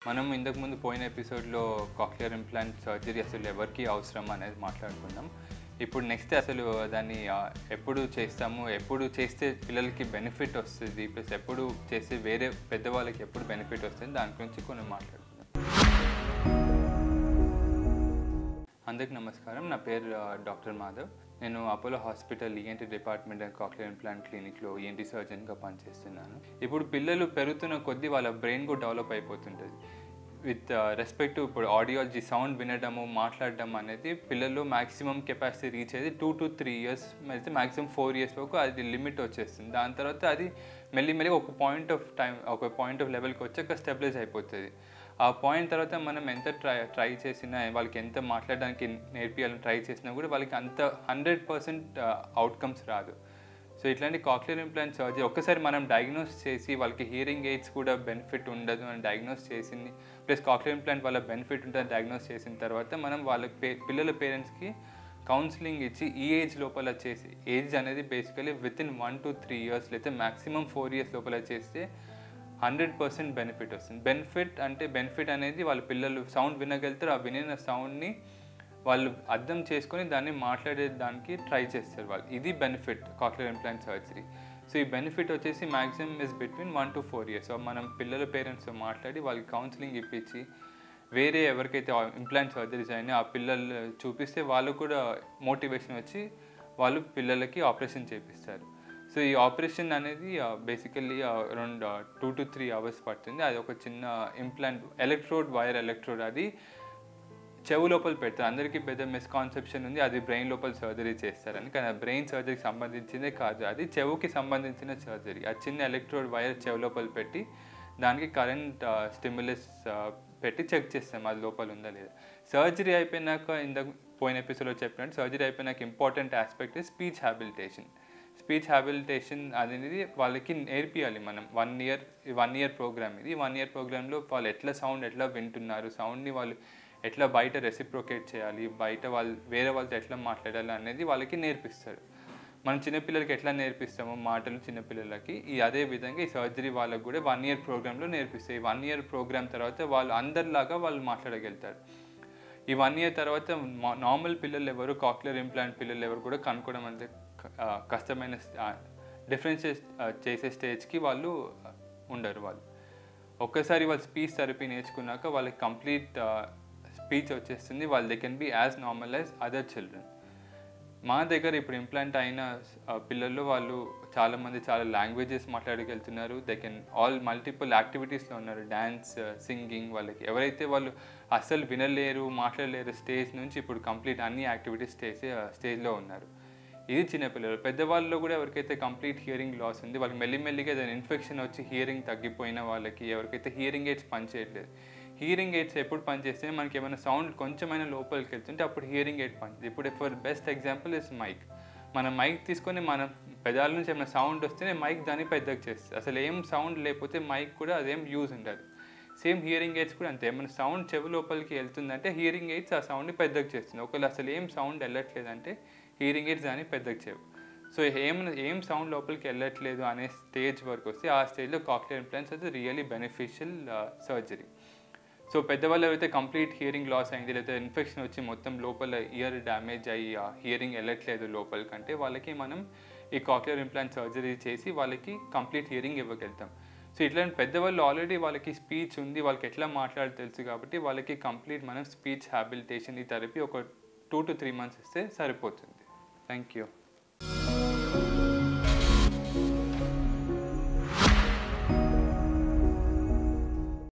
మనం ఇంతకు ముందు పోయిన ఎపిసోడ్లో కాక్లియర్ ఇంప్లాంట్ సర్జరీ అసలు ఎవరికి అవసరం అనేది మాట్లాడుకుందాం. ఇప్పుడు నెక్స్ట్ అసలు దాన్ని ఎప్పుడు చేస్తాము, ఎప్పుడు చేస్తే పిల్లలకి బెనిఫిట్ వస్తుంది, ప్లస్ ఎప్పుడు చేస్తే వేరే పెద్దవాళ్ళకి ఎప్పుడు బెనిఫిట్ వస్తుంది, దాని గురించి కొన్ని మాట్లాడుకుందాం. అందరికి నమస్కారం. నా పేరు డాక్టర్ మాధవ్. నేను Apollo hospital ENT department and cochlear implant క్లినిక్లో ఈఎన్టీ సర్జన్గా పనిచేస్తున్నాను. ఇప్పుడు పిల్లలు పెరుగుతున్న కొద్దీ వాళ్ళ బ్రెయిన్ కూడా డెవలప్ అయిపోతుంటుంది. విత్ రెస్పెక్ట్ టు ఇప్పుడు ఆడియాలజీ, సౌండ్ వినడము, మాట్లాడడం అనేది పిల్లలు మ్యాక్సిమం కెపాసిటీ రీచ్ అయ్యేది 2 to 3 years, అయితే మ్యాక్సిమం 4 years వరకు అది లిమిట్ వచ్చేస్తుంది. దాని తర్వాత అది మెల్లిమెల్లిగా ఒక పాయింట్ ఆఫ్ లెవెల్కి వచ్చాక స్టెబిలైజ్ అయిపోతుంది. ఆ పాయింట్ తర్వాత మనం ఎంత ట్రై చేసినా, వాళ్ళకి ఎంత మాట్లాడడానికి నేర్పియాలని ట్రై చేసినా కూడా వాళ్ళకి అంత 100% అవుట్కమ్స్ రాదు. సో ఇట్లాంటి కాక్లియర్ ఇంప్లాంట్ సర్జరీ ఒక్కసారి మనం డయాగ్నోస్ చేసి వాళ్ళకి హియరింగ్ ఎయిడ్స్ కూడా బెనిఫిట్ ఉండదు అని డయాగ్నోస్ చేసింది, ప్లస్ కాక్లియర్ ఇంప్లాంట్ వాళ్ళ బెనిఫిట్ ఉంటుందని డయాగ్నోస్ చేసిన తర్వాత మనం వాళ్ళ పిల్లల పేరెంట్స్కి కౌన్సిలింగ్ ఇచ్చి ఈ ఏజ్ లోపల చేసి, ఏజ్ అనేది బేసికలీ వితిన్ 1 to 3 years లేదా మ్యాక్సిమం 4 years లోపల చేస్తే 100% బెనిఫిట్ వస్తుంది. బెనిఫిట్ అనేది వాళ్ళ పిల్లలు సౌండ్ వినగలుగుతారు. ఆ వినిన సౌండ్ని వాళ్ళు అర్థం చేసుకొని దాన్ని మాట్లాడేదానికి ట్రై చేస్తారు వాళ్ళు. ఇది benefit cochlear implant surgery. So ఈ బెనిఫిట్ వచ్చేసి maximum is between 1 to 4 years. So మనం పిల్లల పేరెంట్స్తో మాట్లాడి వాళ్ళకి కౌన్సిలింగ్ ఇప్పించి వేరే ఎవరికైతే ఇంప్లాంట్ సర్జరీస్ అయినా ఆ పిల్లలు చూపిస్తే వాళ్ళు కూడా మోటివేషన్ వచ్చి వాళ్ళు పిల్లలకి ఆపరేషన్ చేపిస్తారు. సో ఈ ఆపరేషన్ అనేది బేసికల్లీ అరౌండ్ 2 to 3 hours పడుతుంది. అది ఒక చిన్న ఇంప్లాంట్ వైర్ ఎలక్ట్రోడ్ అది చెవు లోపల పెడతారు. అందరికీ పెద్ద మిస్కాన్సెప్షన్ ఉంది, అది బ్రెయిన్ లోపల సర్జరీ చేస్తారని. కానీ బ్రెయిన్ సర్జరీకి సంబంధించిందే కాదు, అది చెవుకి సంబంధించిన సర్జరీ. ఆ చిన్న ఎలక్ట్రోడ్ వైర్ చెవు లోపల పెట్టి దానికి కరెంట్ స్టిమ్యులస్ పెట్టి చెక్ చేస్తాం అది లోపల ఉందా లేదా. సర్జరీ అయిపోయినాక, పోయిన ఎపిసోడ్లో చెప్పినట్టు, సర్జరీ అయిపోయినాక ఇంపార్టెంట్ ఆస్పెక్ట్ స్పీచ్ హ్యాబిలిటేషన్ అనేది వాళ్ళకి నేర్పియాలి మనం. 1 year ప్రోగ్రామ్ ఇది. 1 year ప్రోగ్రాంలో వాళ్ళు ఎట్లా వింటున్నారు, సౌండ్ని వాళ్ళు ఎట్లా బయట రెసిప్రోకేట్ చేయాలి, బయట వేరే వాళ్ళతో ఎట్లా మాట్లాడాలి అనేది వాళ్ళకి నేర్పిస్తారు. మనం చిన్నపిల్లలకి ఎట్లా నేర్పిస్తామో మాటలు చిన్నపిల్లలకి, అదే విధంగా ఈ సర్జరీ వాళ్ళకి కూడా 1 year ప్రోగ్రాంలో నేర్పిస్తాయి. 1 year ప్రోగ్రామ్ తర్వాత వాళ్ళు అందరిలాగా వాళ్ళు మాట్లాడగలుగుతారు. ఈ 1 year తర్వాత నార్మల్ పిల్లలు ఎవరు, కాక్లియర్ ఇంప్లాంట్ పిల్లలు ఎవరు కూడా కనుక్కోవడం అంటే కష్టమైన డిఫరెన్షియేట్ చేసే స్టేజ్కి వాళ్ళు ఉండరు. వాళ్ళు ఒక్కసారి వాళ్ళు స్పీచ్ థెరపీ నేర్చుకున్నాక వాళ్ళకి కంప్లీట్ స్పీచ్ వచ్చేస్తుంది. They can be as normal as other children. మా దగ్గర ఇప్పుడు ఇంప్లాంట్ అయిన పిల్లల్లో వాళ్ళు చాలామంది చాలా లాంగ్వేజెస్ మాట్లాడగలుగుతున్నారు. దే కెన్ మల్టిపుల్ యాక్టివిటీస్లో ఉన్నారు. Dance, singing. వాళ్ళకి ఎవరైతే వాళ్ళు అస్సలు వినలేరు, మాట్లాడలేరు స్టేజ్ నుంచి ఇప్పుడు కంప్లీట్ అన్ని యాక్టివిటీస్ స్టేజ్లో ఉన్నారు. ఇది చిన్నపిల్లలు. పెద్దవాళ్ళలో కూడా ఎవరికైతే కంప్లీట్ హియరింగ్ లాస్ ఉంది, వాళ్ళకి మెల్లిమెల్లిగా ఏదైనా ఇన్ఫెక్షన్ వచ్చి హియరింగ్ తగ్గిపోయిన వాళ్ళకి, ఎవరికైతే హియరింగ్ ఎయిడ్స్ పనిచేయట్లేదు. హియరింగ్ ఎయిడ్స్ ఎప్పుడు పనిచేస్తే మనకి ఏమైనా సౌండ్ కొంచెమైనా లోపలికి వెళ్తుంటే అప్పుడు హియరింగ్ ఎయిడ్ పనిచేస్తుంది. ఇప్పుడు for best example is mic. మనం మైక్ తీసుకొని మన పెదాల నుంచి ఏమైనా సౌండ్ వస్తేనే మైక్ దాన్ని పెద్దగా చేస్తుంది. అసలు ఏం సౌండ్ లేకపోతే మైక్ కూడా అదేం యూజ్ ఉండదు. సేమ్ హియరింగ్ ఎయిడ్స్ కూడా అంతే. ఏమైనా సౌండ్ చెవి లోపలికి వెళ్తుందంటే హియరింగ్ ఎయిడ్స్ ఆ సౌండ్ని పెద్దగా చేస్తుంది. ఒకవేళ అసలు ఏం సౌండ్ వెళ్ళట్లేదంటే హియరింగ్ ఎయిడ్స్ దాన్ని పెద్దగా చేయవు. సో ఏం సౌండ్ లోపలికి వెళ్ళట్లేదు అనే స్టేజ్ వరకు వస్తే ఆ స్టేజ్లో కాక్లియర్ ఇంప్లాంట్స్ అది రియల్లీ బెనిఫిషియల్ సర్జరీ. సో పెద్దవాళ్ళు ఎవరైతే కంప్లీట్ హియరింగ్ లాస్ అయింది, లేదా ఇన్ఫెక్షన్ వచ్చి మొత్తం లోపల ఇయర్ డ్యామేజ్ అయ్యి హియరింగ్ వెళ్ళట్లేదు లోపలికంటే, వాళ్ళకి మనం ఈ కాక్లియర్ ఇంప్లాంట్ సర్జరీ చేసి వాళ్ళకి కంప్లీట్ హియరింగ్ ఇవ్వగలుగుతాం. సో ఇట్లాంటి పెద్దవాళ్ళు ఆల్రెడీ వాళ్ళకి స్పీచ్ ఉంది, వాళ్ళకి ఎట్లా మాట్లాడాలి తెలుసు కాబట్టి వాళ్ళకి కంప్లీట్ మనం స్పీచ్ హ్యాబిలిటేషన్ ఈ థెరపీ ఒక 2 to 3 months ఇస్తే సరిపోతుంది. Thank you.